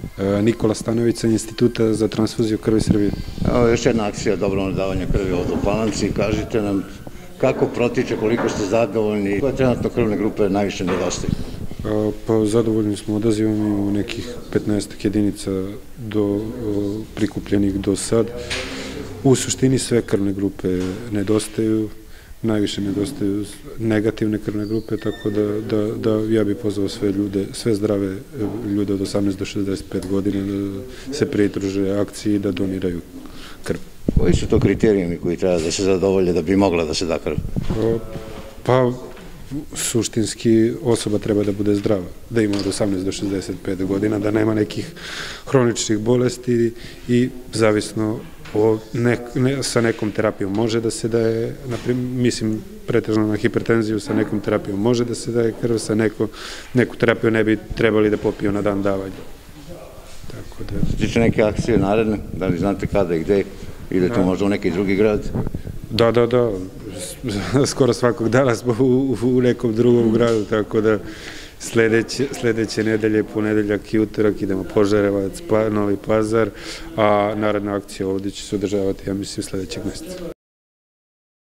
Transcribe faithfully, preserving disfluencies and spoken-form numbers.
Nikola Stanović sa Instituta za transfuziju krvi Srbije. Evo još jedna akcija dobrovoljnog davanja krvi ovdje u Palanci. Kažite nam kako protiče, koliko ste zadovoljni, koje trenutno krvne grupe najviše nedostaju? Pa zadovoljni smo odazivom, imamo nekih petnaest jedinica prikupljenih do sad. U suštini sve krvne grupe nedostaju, najviše nedostaju negativne krvne grupe, tako da ja bih pozvao sve ljude, sve zdrave ljude od osamnaest do šezdeset pet godina da se pridruže akciji i da doniraju krv. Koji su to kriterijumi koji treba da se zadovolje da bi mogla da se da krv? Pa, suštinski osoba treba da bude zdrava, da ima od osamnaest do šezdeset pet godina, da nema nekih hroničnih bolesti i zavisno sa nekom terapijom može da se daje, mislim, pretežno na hipertenziju, sa nekom terapijom može da se daje krv, sa neku terapiju ne bi trebali da popiju na dan davanja. Što tiče neke akcije naredne, da li znate kada i gde, idete možda u neki drugi grad? Da, da, da, skoro svakog dana smo u nekom drugom gradu, tako da sledeće nedelje, ponedeljak i utorak idemo Požarevac, Novi Pazar, a naredna akcija ovdje će se održavati, ja mislim, sledećeg meseca.